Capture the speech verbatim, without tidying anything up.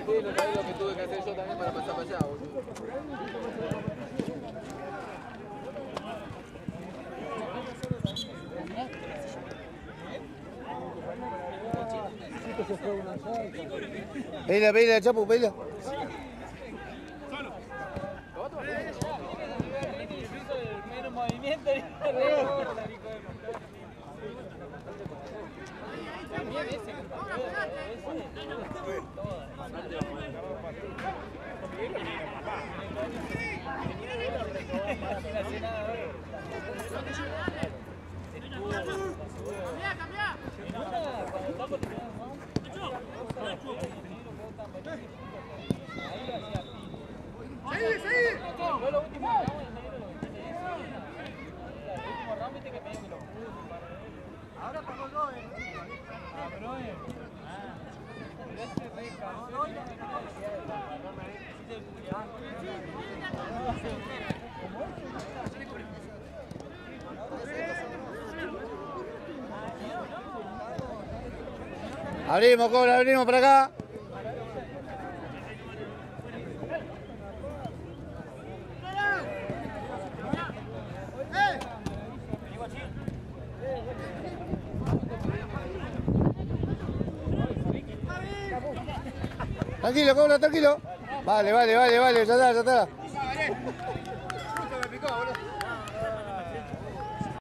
Sí, lo sabes lo que tuve que hacer yo también para pasar para allá, boludo. Pedila, pedila, Chapu, pedila. Menos movimiento. También ese ¡Seguí, seguí! fue lo último que hagamos en el último round, viste que me dio Ahora pagó dos, eh. Ah, pero eh. Ah. Pero ese re cabrón. Abrimos, cobra, abrimos para acá. Tranquilo, cobra, tranquilo. Vale, vale, vale, vale, ya está, ya está.